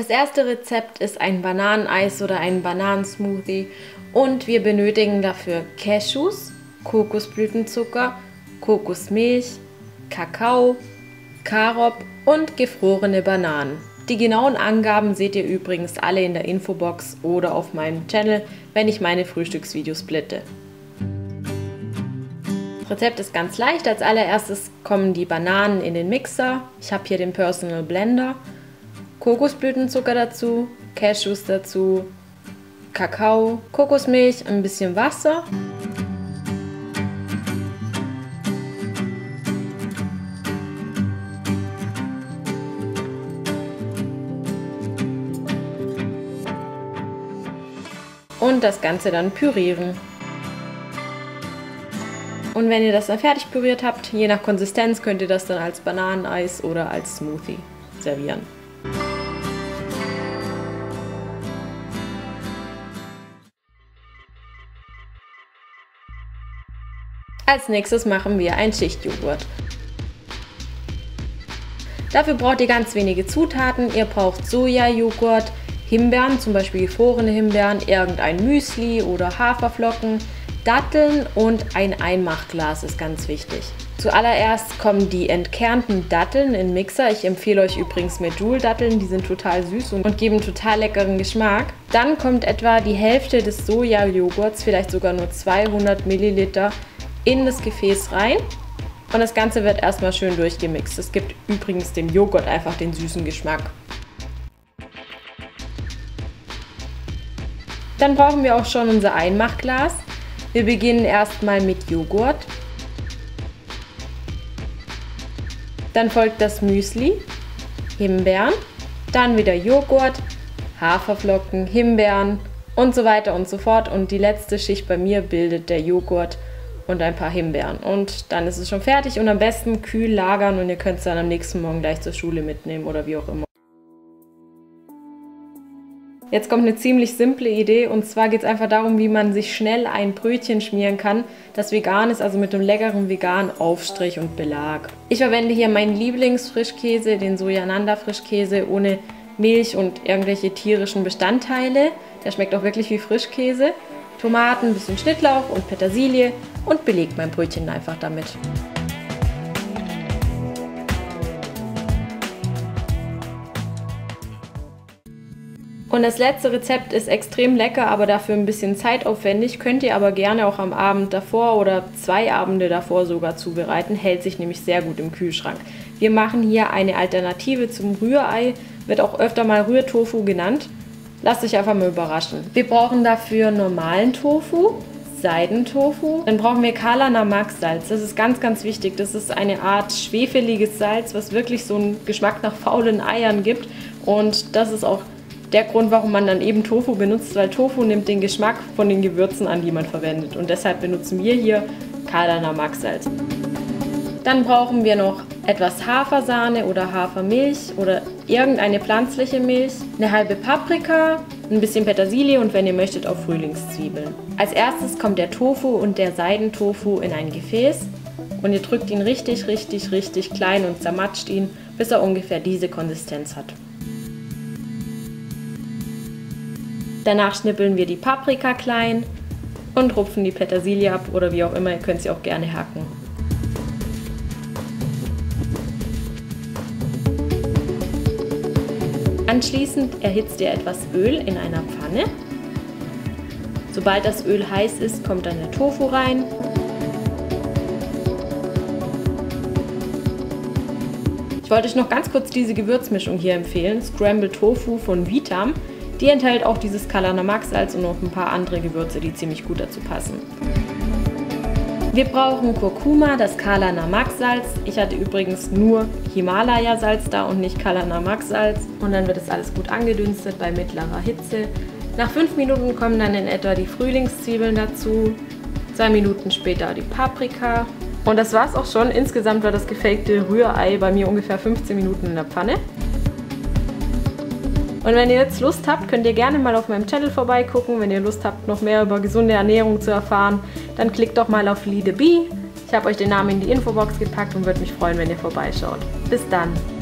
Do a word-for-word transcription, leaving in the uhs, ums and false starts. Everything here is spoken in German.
Das erste Rezept ist ein Bananeneis oder ein Bananensmoothie und wir benötigen dafür Cashews, Kokosblütenzucker, Kokosmilch, Kakao, Karob und gefrorene Bananen. Die genauen Angaben seht ihr übrigens alle in der Infobox oder auf meinem Channel, wenn ich meine Frühstücksvideos splitte. Das Rezept ist ganz leicht. Als allererstes kommen die Bananen in den Mixer. Ich habe hier den Personal Blender. Kokosblütenzucker dazu, Cashews dazu, Kakao, Kokosmilch, ein bisschen Wasser. Und das Ganze dann pürieren. Und wenn ihr das dann fertig püriert habt, je nach Konsistenz könnt ihr das dann als Bananeneis oder als Smoothie servieren. Als nächstes machen wir einen Schichtjoghurt. Dafür braucht ihr ganz wenige Zutaten. Ihr braucht Sojajoghurt, Himbeeren, zum Beispiel gefrorene Himbeeren, irgendein Müsli oder Haferflocken, Datteln und ein Einmachglas ist ganz wichtig. Zuallererst kommen die entkernten Datteln in den Mixer. Ich empfehle euch übrigens Medjool-Datteln, die sind total süß und geben total leckeren Geschmack. Dann kommt etwa die Hälfte des Sojajoghurts, vielleicht sogar nur zweihundert Milliliter, in das Gefäß rein. Und das Ganze wird erstmal schön durchgemixt. Es gibt übrigens dem Joghurt einfach den süßen Geschmack. Dann brauchen wir auch schon unser Einmachglas. Wir beginnen erstmal mit Joghurt. Dann folgt das Müsli, Himbeeren, dann wieder Joghurt, Haferflocken, Himbeeren und so weiter und so fort. Und die letzte Schicht bei mir bildet der Joghurt und ein paar Himbeeren. Und dann ist es schon fertig und am besten kühl lagern und ihr könnt es dann am nächsten Morgen gleich zur Schule mitnehmen oder wie auch immer. Jetzt kommt eine ziemlich simple Idee und zwar geht es einfach darum, wie man sich schnell ein Brötchen schmieren kann, das vegan ist, also mit einem leckeren veganen Aufstrich und Belag. Ich verwende hier meinen Lieblingsfrischkäse, den Sojananda Frischkäse ohne Milch und irgendwelche tierischen Bestandteile. Der schmeckt auch wirklich wie Frischkäse. Tomaten, ein bisschen Schnittlauch und Petersilie und belegt mein Brötchen einfach damit. Und das letzte Rezept ist extrem lecker, aber dafür ein bisschen zeitaufwendig. Könnt ihr aber gerne auch am Abend davor oder zwei Abende davor sogar zubereiten. Hält sich nämlich sehr gut im Kühlschrank. Wir machen hier eine Alternative zum Rührei, wird auch öfter mal Rührtofu genannt. Lasst euch einfach mal überraschen. Wir brauchen dafür normalen Tofu, Seidentofu. Dann brauchen wir Kala Namak Salz. Das ist ganz, ganz wichtig. Das ist eine Art schwefeliges Salz, was wirklich so einen Geschmack nach faulen Eiern gibt. Und das ist auch der Grund, warum man dann eben Tofu benutzt, weil Tofu nimmt den Geschmack von den Gewürzen an, die man verwendet. Und deshalb benutzen wir hier Kala Namak Salz. Dann brauchen wir noch etwas Hafersahne oder Hafermilch oder irgendeine pflanzliche Milch, eine halbe Paprika, ein bisschen Petersilie und wenn ihr möchtet auch Frühlingszwiebeln. Als erstes kommt der Tofu und der Seidentofu in ein Gefäß und ihr drückt ihn richtig, richtig, richtig klein und zermatscht ihn, bis er ungefähr diese Konsistenz hat. Danach schnippeln wir die Paprika klein und rupfen die Petersilie ab oder wie auch immer, ihr könnt sie auch gerne hacken. Anschließend erhitzt ihr etwas Öl in einer Pfanne. Sobald das Öl heiß ist, kommt dann der Tofu rein. Ich wollte euch noch ganz kurz diese Gewürzmischung hier empfehlen, Scrambled Tofu von Vitam. Die enthält auch dieses Kala Namak Salz und noch ein paar andere Gewürze, die ziemlich gut dazu passen. Wir brauchen Kurkuma, das Kala Namak Salz. Ich hatte übrigens nur Himalaya Salz da und nicht Kala Namak Salz. Und dann wird das alles gut angedünstet bei mittlerer Hitze. Nach fünf Minuten kommen dann in etwa die Frühlingszwiebeln dazu. Zwei Minuten später die Paprika. Und das war's auch schon. Insgesamt war das gefakte Rührei bei mir ungefähr fünfzehn Minuten in der Pfanne. Und wenn ihr jetzt Lust habt, könnt ihr gerne mal auf meinem Channel vorbeigucken. Wenn ihr Lust habt, noch mehr über gesunde Ernährung zu erfahren, dann klickt doch mal auf Lead a Bee. Ich habe euch den Namen in die Infobox gepackt und würde mich freuen, wenn ihr vorbeischaut. Bis dann!